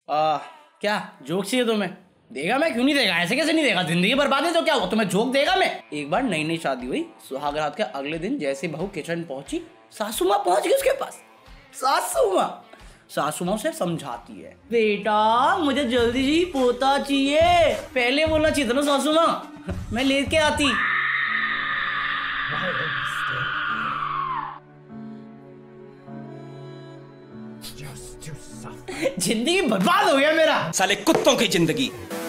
क्या जोक चाहिए तुम्हें? देगा मैं, क्यों नहीं देगा, ऐसे कैसे नहीं देगा, जिंदगी बर्बाद है तो क्या हुआ, तुम्हें जोक देगा मैं। एक बार नई नई शादी हुई, सुहाग रात के अगले दिन जैसे बहू किचन पहुंची, सासू माँ पहुंच गई उसके पास। सासू माँ उसे समझाती है, बेटा मुझे जल्दी जी पोता चाहिए। पहले बोलना चाहिए था ना सासू माँ, मैं लेके आती। जिंदगी बर्बाद हो गया मेरा, साले कुत्तों की जिंदगी।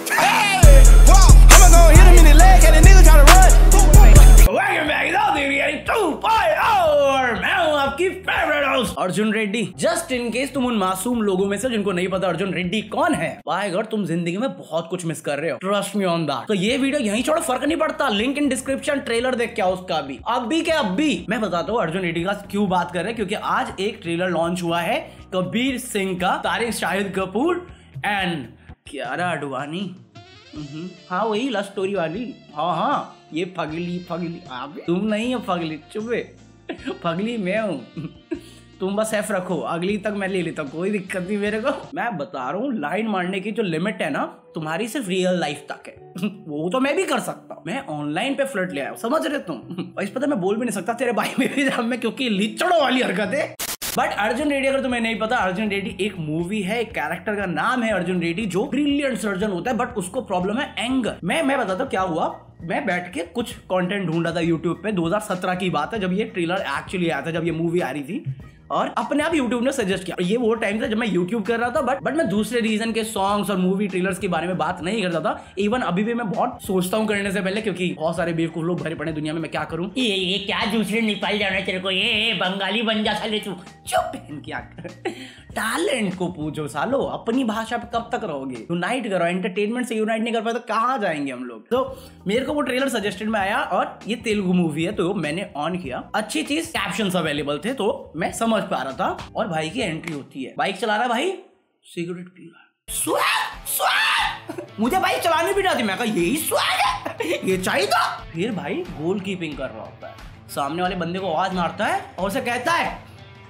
Arjun Reddy. Just in case तुम उन मासूम लोगों में से जिनको नहीं पता अर्जुन रेड्डी कौन है, बाय गॉड तुम जिंदगी में बहुत कुछ मिस कर रहे हो, ट्रस्ट मी ऑन दैट। तो ये वीडियो यहीं छोड़ो, फर्क नहीं पड़ता, लिंक इन डिस्क्रिप्शन, ट्रेलर देख के आओ उसका भी। अभी मैं बताता हूँ अर्जुन रेड्डी का क्यों बात कर रहे हैं, क्योंकि आज एक ट्रेलर लॉन्च हुआ है कबीर सिंह का, तारिक शाहिद कपूर एंड कियारा आडवाणी। हाँ वही लव स्टोरी वाली। हाँ ये फगली तुम नहीं हो, फगली चुपे, फगली मैं हूँ। तुम बस एफ रखो, अगली तक मैं ले लेता हूँ, कोई दिक्कत नहीं मेरे को। मैं बता रहा हूँ लाइन मारने की जो लिमिट है ना तुम्हारी सिर्फ रियल लाइफ तक है। वो तो मैं भी कर सकता हूँ, मैं ऑनलाइन पे फ्लर्ट ले आया, समझ रहे तुम। इस पता मैं बोल भी नहीं सकता तेरे भाई में भी में, क्योंकि लिचड़ों वाली हरकत है। बट अर्जुन रेड्डी अगर तुम्हें नहीं पता, अर्जुन रेड्डी एक मूवी है, एक कैरेक्टर का नाम है अर्जुन रेड्डी, जो ब्रिलियंट सर्जन होता है बट उसको प्रॉब्लम है एंगर। मैं बताता हूँ क्या हुआ। मैं बैठ के कुछ कंटेंट ढूंढ रहा था यूट्यूब पे, 2017 की बात है जब ये ट्रेलर एक्चुअली आया था, जब ये मूवी आ रही थी, और अपने आप यूट्यूब ने सजेस्ट किया। ये वो टाइम था जब मैं यूट्यूब कर रहा था, बट मैं दूसरे रीजन के सॉन्ग्स और मूवी ट्रेलर्स के बारे में बात नहीं करता था। इवन अभी भी मैं बहुत सोचता हूँ करने से पहले, क्योंकि बहुत सारे बेवकूफ लोग भरे पड़े दुनिया में, मैं क्या करूँ। ये क्या दूसरे नेपाल जाना तेरे को, ये बंगाली बन जा साले तू, चुप क्या टैलेंट को पूछो सालो, अपनी भाषा पे कब तक रहोगे। यूनाइट करो, एंटरटेनमेंट से यूनाइट नहीं कर पाए तो कहाँ जाएंगे हम लोग। तो मेरे को वो ट्रेलर सजेस्टेड में आया और ये तेलुगु मूवी है, तो मैंने ऑन किया। अच्छी चीज कैप्शंस अवेलेबल थे तो मैं समझ पा रहा था। और भाई की एंट्री होती है, बाइक चला रहा भाई, सिगरेट पी रहा, स्वैग मुझे बाइक चलानी भी नहीं आती, मैं कहा यही स्वैग है, ये चाहिए था। फिर भाई गोल कीपिंग कर रहा होता है, सामने वाले बंदे को आवाज मारता है और उसे कहता है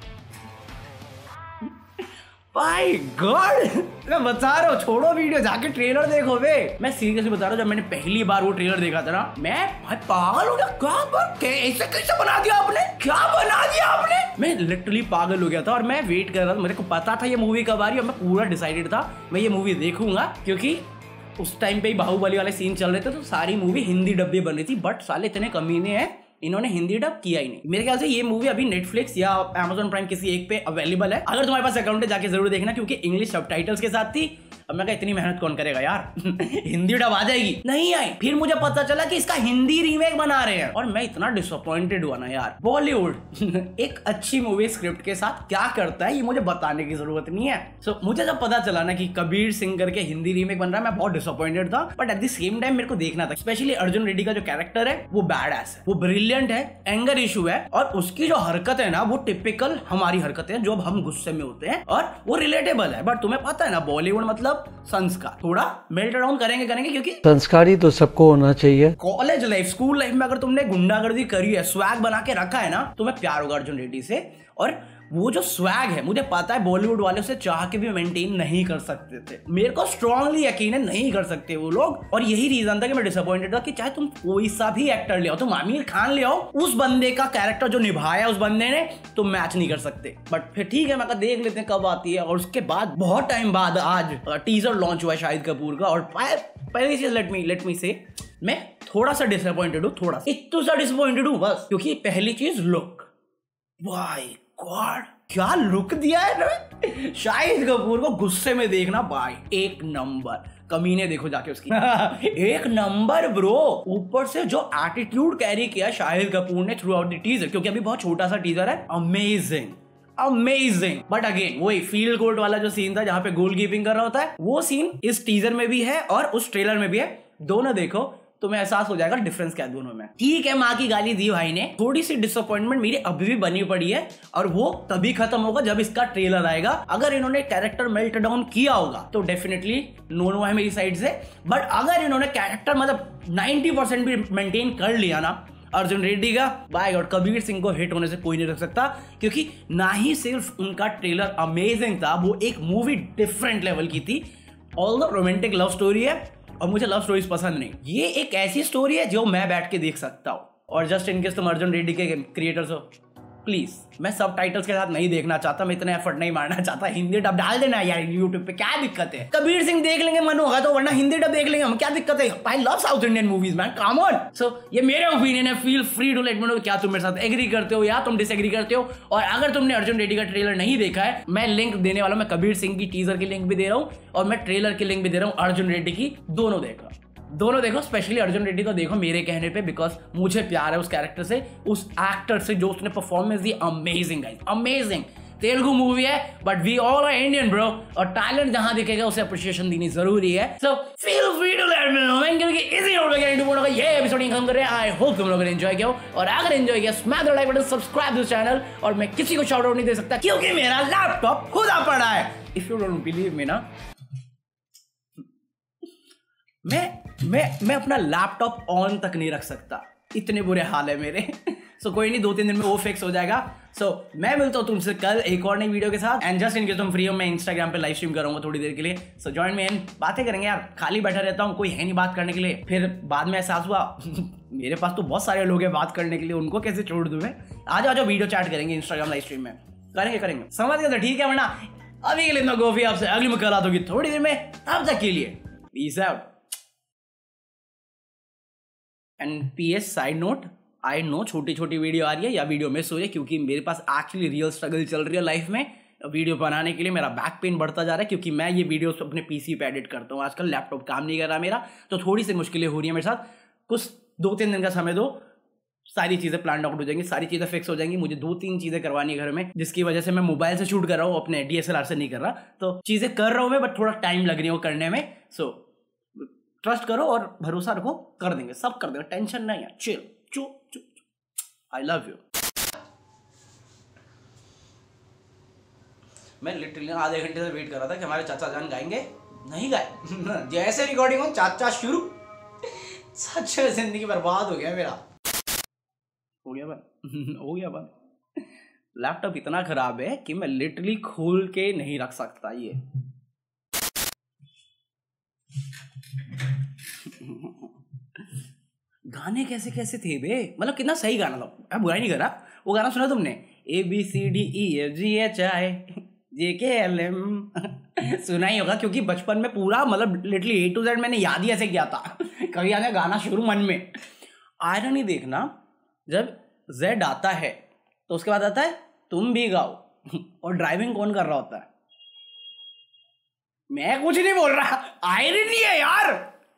भाई गॉड। मैं बता रहा हूँ, छोड़ो वीडियो, जाके ट्रेलर देखो बे। मैं सीरियसली बता रहा हूँ, जब मैंने पहली बार वो ट्रेलर देखा था ना, मैं भाई पागल हो गया। ऐसे कैसे बना दिया आपने, क्या बना दिया आपने। मैं लिटरली पागल हो गया था और मैं वेट कर रहा था, मेरे को पता था ये मूवी कब आ रही है, मैं पूरा डिसाइडेड था मैं ये मूवी देखूंगा, क्योंकि उस टाइम पे बाहुबली वाले सीन चल रहे थे, तो सारी मूवी हिंदी डब्बे बन रही थी। बट साले इतने कमीने हैं, इन्होंने हिंदी डब किया ही नहीं। मेरे ख्याल से ये मूवी अभी नेटफ्लिक्स या Amazon प्राइम किसी एक पे अवेलेबल है। अगर तुम्हारे पास अकाउंट है जाके जरूर देखना, क्योंकि इंग्लिश सबटाइटल्स के साथ थी। अब मैं कहा इतनी मेहनत कौन करेगा यार हिंदी डब आ जाएगी, नहीं आई। फिर मुझे पता चला कि इसका हिंदी रीमेक बना रहे हैं और मैं इतना डिसअपॉइंटेड हुआ ना यार। बॉलीवुड एक अच्छी मूवी स्क्रिप्ट के साथ क्या करता है ये मुझे बताने की जरूरत नहीं है। सो मुझे जब पता चला ना कि कबीर सिंह करके हिंदी रीमेक बन रहा है, मैं बहुत डिसअपॉइंटेड था। But at the same time मेरे को देखना था। स्पेशली अर्जुन रेड्डी का जो कैरेक्टर है वो बैड एस है, वो ब्रिलियंट है, एंगर इशू है, और उसकी जो हरकत है ना वो टिपिकल हमारी हरकत है, जो अब हम गुस्से में होते हैं, और वो रिलेटेबल है। बट तुम्हें पता है ना बॉलीवुड मतलब संस्कार, थोड़ा मेल्ट डाउन करेंगे क्योंकि संस्कारी तो सबको होना चाहिए। कॉलेज लाइफ, स्कूल लाइफ में अगर तुमने गुंडागर्दी करी है, स्वैग बना के रखा है ना, तुम्हें प्यार होगा अर्जुन रेड्डी से। और वो जो स्वैग है, मुझे पता है बॉलीवुड वाले उसे चाह के भी मेंटेन नहीं कर सकते थे। मेरे को स्ट्रांगली यकीन है नहीं कर सकते वो लोग, और यही रीजन था कि मैं डिसअपॉइंटेड था कि चाहे तुम कोई सा भी एक्टर ले आओ, तुम आमिर खान ले आओ, उस बंदे का कैरेक्टर जो निभाया उस बंदे ने, तुम मैच नहीं कर सकते। बट फिर ठीक है, मैं देख लेते हैं कब आती है। और उसके बाद बहुत टाइम बाद आज टीजर लॉन्च हुआ है शाहिद कपूर का, और पहली चीज लेट मी से, मैं थोड़ा सा डिसअपॉइंटेड हूँ, थोड़ा इतना सा डिसअपॉइंटेड हूँ बस। क्योंकि पहली चीज लुक, भाई गॉड क्या लुक दिया है ना शाहिद कपूर को, गुस्से में देखना भाई एक नंबर। कमीने देखो जाके उसकी एक नंबर ब्रो। ऊपर से जो एटीट्यूड कैरी किया शाहिद कपूर ने थ्रू आउट द टीजर, क्योंकि अभी बहुत छोटा सा टीजर है, अमेजिंग। बट अगेन वही फील्ड कोर्ट वाला जो सीन था जहां पे गोल कीपिंग कर रहा होता है, वो सीन इस टीजर में भी है और उस ट्रेलर में भी है। दोनों देखो तुम्हें एहसास हो जाएगा डिफरेंस क्या है दोनों में। ठीक है, माँ की गाली दी भाई ने, थोड़ी सी डिसअपॉइंटमेंट मेरी अभी भी बनी पड़ी है, और वो तभी खत्म होगा जब इसका ट्रेलर आएगा। अगर इन्होंने कैरेक्टर मेल्ट डाउन किया होगा तो डेफिनेटली नो है मेरी साइड से। बट अगर इन्होंने कैरेक्टर मतलब 90% भी मेंटेन कर लिया ना, अर्जुन रेड्डी का, बाय गॉड कबीर सिंह को हिट होने से कोई नहीं रोक सकता, क्योंकि ना ही सिर्फ उनका ट्रेलर अमेजिंग था, वो एक मूवी डिफरेंट लेवल की थी। All the romantic love story है और मुझे लव स्टोरीज पसंद नहीं, ये एक ऐसी स्टोरी है जो मैं बैठ के देख सकता हूँ। और जस्ट इनकेस तुम अर्जुन रेड्डी के क्रिएटर्स हो, प्लीज, मैं सब टाइटल्स के साथ नहीं देखना चाहता, मैं इतना एफर्ट नहीं मारना चाहता, हिंदी डब डाल देना यार यूट्यूब पे, क्या दिक्कत है। कबीर सिंह देख लेंगे मन होगा तो, वरना हिंदी डब देख लेंगे हम, क्या दिक्कत है। I love South Indian movies man, come on. So ये मेरे ओपिनियन है, feel free to let me know क्या तुम मेरे साथ एग्री करते हो या तुम डिसएग्री करते हो। और अगर तुमने अर्जुन रेड्डी का ट्रेलर नहीं देखा है, मैं लिंक देने वाला हूं, मैं कबीर सिंह की टीजर की लिंक भी दे रहा हूं और मैं ट्रेलर की लिंक भी दे रहा हूं अर्जुन रेड्डी की, दोनों देखो, स्पेशली अर्जुन रेड्डी को देखो मेरे कहने पे, बिकॉज मुझे प्यार है उस कैरेक्टर से, उस एक्टर से जो उसने परफॉर्मेंस दी, amazing guys, amazing. Telugu movie है but we all are Indian bro, और टैलेंट जहां दिखेगा उसे अप्रिशिएशन देनी जरूरी है। So feel free to let me know man, क्योंकि इसी नोट पे का ये एपिसोड खत्म कर रहे हैं। आई होप तुम लोगों ने एंजॉय किया हो, और अगर एंजॉय किया smash the like button, subscribe this channel. और मैं किसी को शाउट आउट नहीं दे सकता क्योंकि मेरा लैपटॉप खुदा पड़ा है। If you don't believe me ना, मैं अपना लैपटॉप ऑन तक नहीं रख सकता, इतने बुरे हाल है मेरे। सो कोई नहीं, 2-3 दिन में वो फिक्स हो जाएगा। सो मैं मिलता हूँ तुमसे कल एक और नई वीडियो के साथ। एंड जस्ट इनके तुम फ्री हो, मैं इंस्टाग्राम पे लाइव स्ट्रीम करूंगा थोड़ी देर के लिए। सो जॉइन मी एंड बातें करेंगे यार, खाली बैठा रहता हूँ, कोई है नहीं बात करने के लिए। फिर बाद में एहसास हुआ मेरे पास तो बहुत सारे लोग हैं बात करने के लिए, उनको कैसे छोड़ दूं मैं। आ जाओ वीडियो चैट करेंगे इंस्टाग्राम लाइव स्ट्रीम में, करेंगे समझ गए तो ठीक है, वरना अभी के लिए इतना गोफी आपसे अगली मुलाकात होगी थोड़ी देर में। तब तक के लिए peace out. And PS side note, I know छोटी वीडियो आ रही है या वीडियो मिस हो रही है, क्योंकि मेरे पास एक्चुअली रियल स्ट्रगल चल रही है लाइफ में। वीडियो बनाने के लिए मेरा बैक पेन बढ़ता जा रहा है, क्योंकि मैं ये वीडियो अपने PC पे एडिट करता हूँ आजकल, लैपटॉप काम नहीं कर रहा मेरा, तो थोड़ी सी मुश्किलें हो रही है मेरे साथ। कुछ 2-3 दिन का समय दो, सारी चीज़ें प्लान आउट हो जाएंगी, सारी चीज़ें फिक्स हो जाएंगी। मुझे 2-3 चीज़ें करवानी है घर में, जिसकी वजह से मैं मोबाइल से शूट कर रहा हूँ, अपने DSLR से नहीं कर रहा। तो चीज़ें कर रहा हूँ मैं, बट थोड़ा टाइम लग रही है वो करने में। सो ट्रस्ट करो और भरोसा रखो, कर देंगे, सब कर देंगे, टेंशन नहीं है। चिल, चुप, आई लव यू। मैं लिटरली आधे घंटे से वेट कर रहा था कि हमारे चाचा जान गाएंगे, नहीं गाए। जैसे रिकॉर्डिंग हो चाचा शुरू, सच में जिंदगी बर्बाद हो गया मेरा। हो गया बंद। लैपटॉप इतना खराब है कि मैं लिटरली खोल के नहीं रख सकता ये। गाने कैसे थे बे, मतलब कितना सही गाना था, मैं बुराई नहीं कर रहा। वो गाना सुना तुमने, ABCDEFGHIJKLM? सुना ही होगा, क्योंकि बचपन में पूरा मतलब लिटरली A to Z मैंने याद ही ऐसे किया था। कभी आने गाना शुरू मन में। आयरनी देखना, जब Z आता है तो उसके बाद आता है तुम भी गाओ, और ड्राइविंग कौन कर रहा होता है? मैं कुछ नहीं बोल रहा, आयरनी है यार।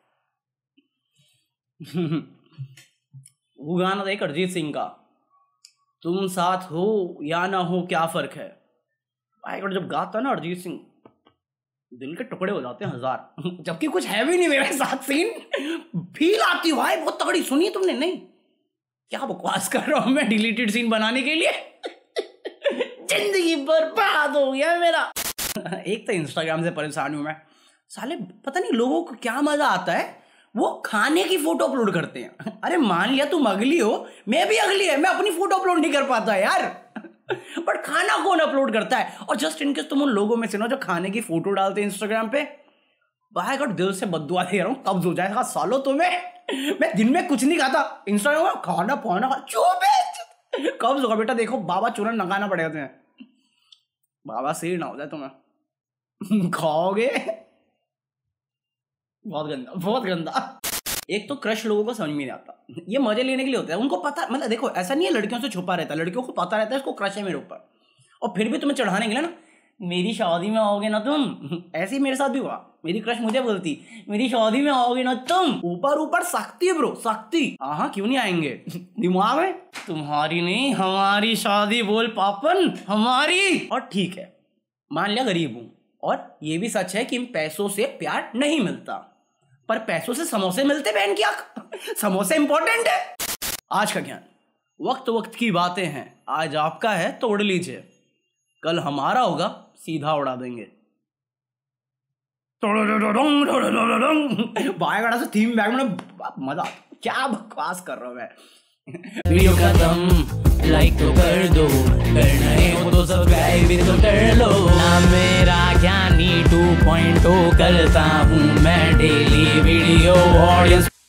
वो गाना था एक अरिजीत सिंह का, तुम साथ हो या ना हो क्या फर्क है। भाई जब गाता ना अरिजीत सिंह, दिल के टुकड़े हो जाते हैं 1000। जबकि कुछ है भी नहीं मेरे साथ सीन, फील आती भाई बहुत तगड़ी। सुनिए तुमने? नहीं, क्या बकवास कर रहा हूं मैं डिलीटेड सीन बनाने के लिए। जिंदगी बर्बाद हो गया मेरा। एक तो इंस्टाग्राम से परेशान हूं मैं, साले पता नहीं लोगों को क्या मजा आता है, वो खाने की फोटो अपलोड करते हैं। अरे मान लिया तुम अगली हो, मैं भी अगली है, मैं अपनी फोटो अपलोड नहीं कर पाता यार। बट खाना कौन अपलोड करता है? और जस्ट इनकेस तुम उन लोगों में से ना जो खाने की फोटो डालते हैं इंस्टाग्राम पे, भाई गॉड दिल से बद्दुआ दे रहा हूँ, कब्ज हो जाएगा सालो तुम्हें। मैं दिन में कुछ नहीं खाता, इंस्टाग्राम में खाना पाना कब्ज होगा बेटा। देखो बाबा चूरन लगाना पड़ेगा तुम्हें, बाबा सीर ना हो जाए तुम्हें। खाओगे बहुत गंदा। एक तो क्रश लोगों को समझ में नहीं आता, ये मजे लेने के लिए होता है, उनको पता, मतलब देखो ऐसा नहीं है लड़कियों से छुपा रहता है, लड़कियों को पता रहता है इसको क्रश है मेरे ऊपर, और फिर भी तुम्हें चढ़ाने के लिए ना, मेरी शादी में आओगे ना तुम। ऐसे ही मेरे साथ भी हुआ, मेरी क्रश मुझे बोलती मेरी शादी में आओगे ना तुम। ऊपर सख्ती है ब्रो, सख्ती। हाँ क्यों नहीं आएंगे, दिमाग में तुम्हारी नहीं हमारी शादी बोल पापन, हमारी। और ठीक है मान लिया गरीब हूं, और ये भी सच है कि पैसों से प्यार नहीं मिलता, पर पैसों से समोसे मिलते बहन की आंख। समोसे इंपॉर्टेंट है। आज का ज्ञान, वक्त की बातें हैं, आज आपका है तो उड़ लीजिए, कल हमारा होगा सीधा उड़ा देंगे। बायगड़ा से थीम बैग में मजा, क्या बकवास कर रहा हूं मैं। वीडियो खत्म, लाइक तो कर दो, कर नए हो तो सब्सक्राइब भी तो कर लो। ना मेरा ज्ञानी 2.0 करता हूँ मैं डेली वीडियो ऑडियंस